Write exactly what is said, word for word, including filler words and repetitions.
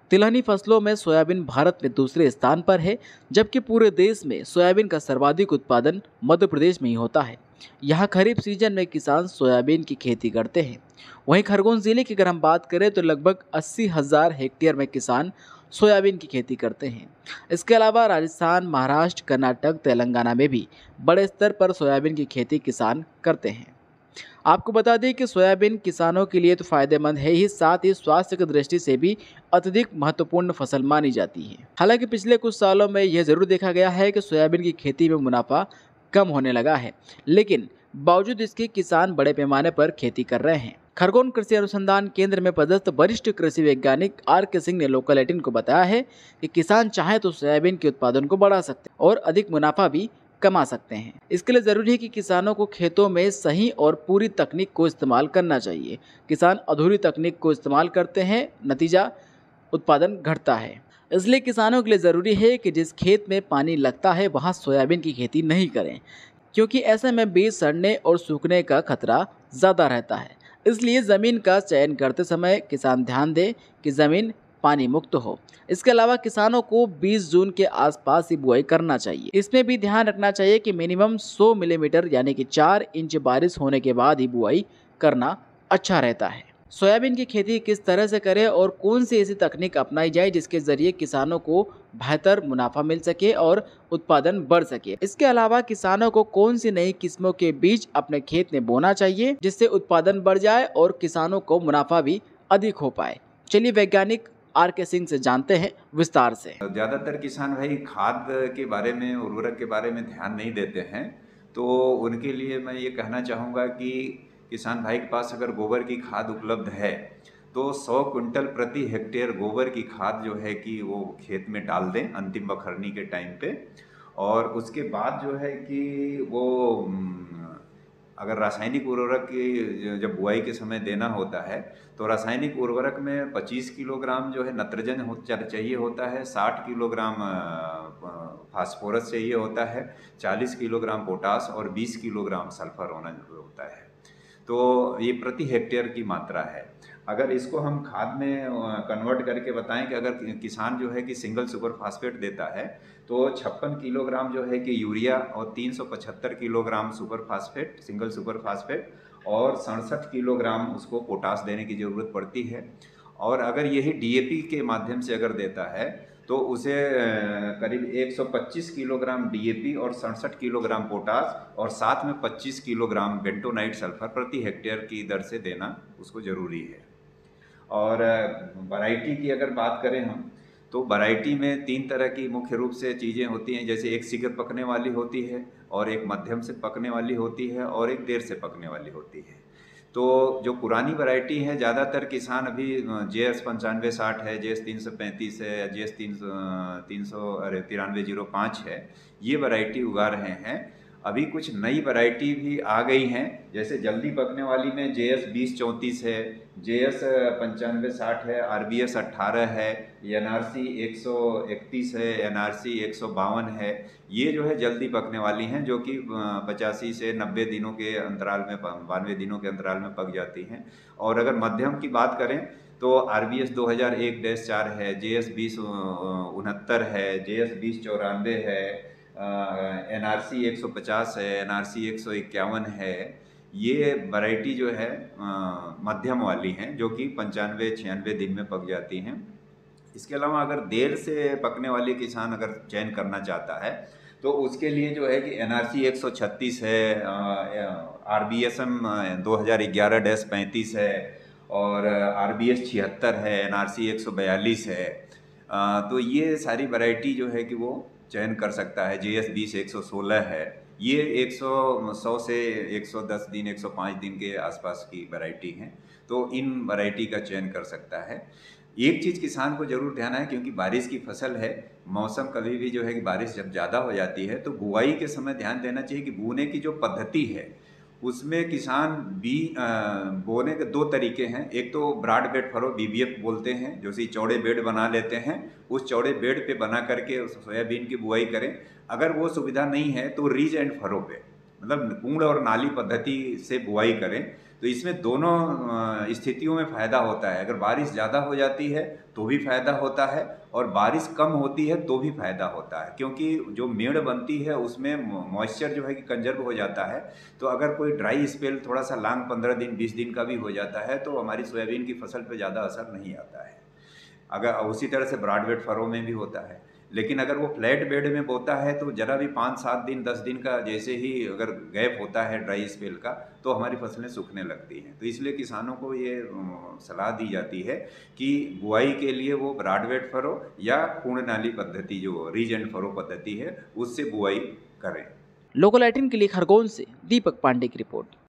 तिलहनी फसलों में सोयाबीन भारत में दूसरे स्थान पर है, जबकि पूरे देश में सोयाबीन का सर्वाधिक उत्पादन मध्य प्रदेश में ही होता है। यहाँ खरीफ सीजन में किसान सोयाबीन की खेती करते हैं। वहीं खरगोन जिले की अगर हम बात करें तो लगभग अस्सी हजार हेक्टेयर में किसान सोयाबीन की खेती करते हैं। इसके अलावा राजस्थान, महाराष्ट्र, कर्नाटक, तेलंगाना में भी बड़े स्तर पर सोयाबीन की खेती किसान करते हैं। आपको बता दें कि सोयाबीन किसानों के लिए तो फायदेमंद है ही, साथ ही स्वास्थ्य की दृष्टि से भी अत्यधिक महत्वपूर्ण फसल मानी जाती है। हालांकि पिछले कुछ सालों में यह जरूर देखा गया है कि सोयाबीन की खेती में मुनाफा कम होने लगा है, लेकिन बावजूद इसके किसान बड़े पैमाने पर खेती कर रहे हैं। खरगोन कृषि अनुसंधान केंद्र में पदस्थ वरिष्ठ कृषि वैज्ञानिक आर के सिंह ने लोकल एटीन को बताया है कि किसान चाहे तो सोयाबीन के उत्पादन को बढ़ा सकते हैं और अधिक मुनाफा भी कमा सकते हैं। इसके लिए जरूरी है कि किसानों को खेतों में सही और पूरी तकनीक को इस्तेमाल करना चाहिए। किसान अधूरी तकनीक को इस्तेमाल करते हैं, नतीजा उत्पादन घटता है। इसलिए किसानों के लिए ज़रूरी है कि जिस खेत में पानी लगता है वहाँ सोयाबीन की खेती नहीं करें, क्योंकि ऐसे में बीज सड़ने और सूखने का खतरा ज़्यादा रहता है। इसलिए ज़मीन का चयन करते समय किसान ध्यान दें कि ज़मीन पानी मुक्त हो। इसके अलावा किसानों को बीस जून के आसपास ही बुआई करना चाहिए। इसमें भी ध्यान रखना चाहिए कि मिनिमम सौ मिलीमीटर यानी कि चार इंच बारिश होने के बाद ही बुआई करना अच्छा रहता है। सोयाबीन की खेती किस तरह से करें और कौन सी ऐसी तकनीक अपनाई जाए जिसके जरिए किसानों को बेहतर मुनाफा मिल सके और उत्पादन बढ़ सके। इसके अलावा किसानों को कौन सी नई किस्मों के बीज अपने खेत में बोना चाहिए जिससे उत्पादन बढ़ जाए और किसानों को मुनाफा भी अधिक हो पाए। चलिए वैज्ञानिक आर के सिंह से जानते हैं विस्तार से। ज़्यादातर किसान भाई खाद के बारे में, उर्वरक के बारे में ध्यान नहीं देते हैं, तो उनके लिए मैं ये कहना चाहूँगा कि किसान भाई के पास अगर गोबर की खाद उपलब्ध है तो सौ क्विंटल प्रति हेक्टेयर गोबर की खाद जो है कि वो खेत में डाल दें अंतिम बखरनी के टाइम पे। और उसके बाद जो है कि वो अगर रासायनिक उर्वरक की जब बुआई के समय देना होता है तो रासायनिक उर्वरक में पच्चीस किलोग्राम जो है नत्रजन हो चाहिए होता है, साठ किलोग्राम फास्फोरस चाहिए होता है, चालीस किलोग्राम पोटास और बीस किलोग्राम सल्फर होना होता है। तो ये प्रति हेक्टेयर की मात्रा है। अगर इसको हम खाद में कन्वर्ट करके बताएं कि अगर किसान जो है कि सिंगल सुपर फास्फेट देता है तो छप्पन किलोग्राम जो है कि यूरिया और तीन सौ पचहत्तर kilogram super phosphate, single super phosphate और सड़सठ किलोग्राम उसको पोटास देने की ज़रूरत पड़ती है। और अगर यही डीएपी के माध्यम से अगर देता है तो उसे करीब एक सौ पच्चीस किलोग्राम डीएपी और सड़सठ किलोग्राम पोटास और साथ में पच्चीस किलोग्राम बेंटोनाइट सल्फर प्रति हेक्टेयर की दर से देना उसको ज़रूरी है। और वैरायटी की अगर बात करें हम तो वैरायटी में तीन तरह की मुख्य रूप से चीज़ें होती हैं, जैसे एक शीघ्र पकने वाली होती है और एक मध्यम से पकने वाली होती है और एक देर से पकने वाली होती है। तो जो पुरानी वैरायटी है ज़्यादातर किसान अभी जे एस पंचानवे साठ है, जे एस तीन सौ पैंतीस है, जे एस तीन सौ तीन सौ अरे तिरानवे जीरो पाँच है, ये वैरायटी उगा रहे हैं। अभी कुछ नई वैरायटी भी आ गई हैं, जैसे जल्दी पकने वाली में जे एस बीस चौंतीस है, जे एस पंचानवे साठ है, आर बी एस अट्ठारह है, एन आर सी एक सौ इकतीस है, एन आर सी एक सौ बावन है। ये जो है जल्दी पकने वाली हैं जो कि पचासी से नब्बे दिनों के अंतराल में, बानवे दिनों के अंतराल में पक जाती हैं। और अगर मध्यम की बात करें तो आर बी एस दो हज़ार एक डैश चार है, जे एस बीस उनहत्तर है, जे एस बीस चौरानवे है, एन आर सी एक सौ पचास है, एन आर सी एक सौ इक्यावन है। ये वैरायटी जो है आ, मध्यम वाली हैं जो कि पंचानवे छियानवे दिन में पक जाती हैं। इसके अलावा अगर देर से पकने वाले किसान अगर चयन करना चाहता है तो उसके लिए जो है कि एन आर सी एक सौ छत्तीस है, आर बी एस एम दो हज़ार ग्यारह डैश पैंतीस है और आर बी एस छिहत्तर है, एन आर सी एक सौ बयालीस है। आ, तो ये सारी वैरायटी जो है कि वो चयन कर सकता है। जे एस बीस एक सौ सोलह है, ये एक सौ सौ से एक सौ दस दिन, एक सौ पाँच दिन के आसपास की वैरायटी हैं, तो इन वैरायटी का चयन कर सकता है। एक चीज़ किसान को जरूर ध्यान है, क्योंकि बारिश की फसल है, मौसम कभी भी जो है कि बारिश जब ज़्यादा हो जाती है तो बुआई के समय ध्यान देना चाहिए कि बोने की जो पद्धति है उसमें किसान बी बोने के दो तरीके हैं। एक तो broad bed furrow B B F बोलते हैं, जो सी चौड़े बेड बना लेते हैं, उस चौड़े बेड पे बना करके उस सोयाबीन की बुआई करें। अगर वो सुविधा नहीं है तो रीज एंड फरो पे, मतलब कुंड और नाली पद्धति से बुआई करें। तो इसमें दोनों अ, स्थितियों में फ़ायदा होता है। अगर बारिश ज़्यादा हो जाती है तो भी फ़ायदा होता है और बारिश कम होती है तो भी फ़ायदा होता है, क्योंकि जो मेड़ बनती है उसमें मॉइस्चर जो है कि कंजर्व हो जाता है। तो अगर कोई ड्राई स्पेल थोड़ा सा लॉन्ग पंद्रह दिन बीस दिन का भी हो जाता है तो हमारी सोयाबीन की फसल पे ज़्यादा असर नहीं आता है। अगर उसी तरह से ब्रॉड बेड फरो में भी होता है। लेकिन अगर वो फ्लैट बेड में बोता है तो ज़रा भी पाँच सात दिन दस दिन का जैसे ही अगर गैप होता है ड्राई स्पेल का तो हमारी फसलें सूखने लगती हैं। तो इसलिए किसानों को ये अ, सलाह दी जाती है कि बुआई के लिए वो ब्रॉड बेड फरो या पूर्ण नाली पद्धति जो रीज एंड फरो पद्धति है उससे बुआई करें। लोकल एटीन के लिए खरगोन से दीपक पांडे की रिपोर्ट।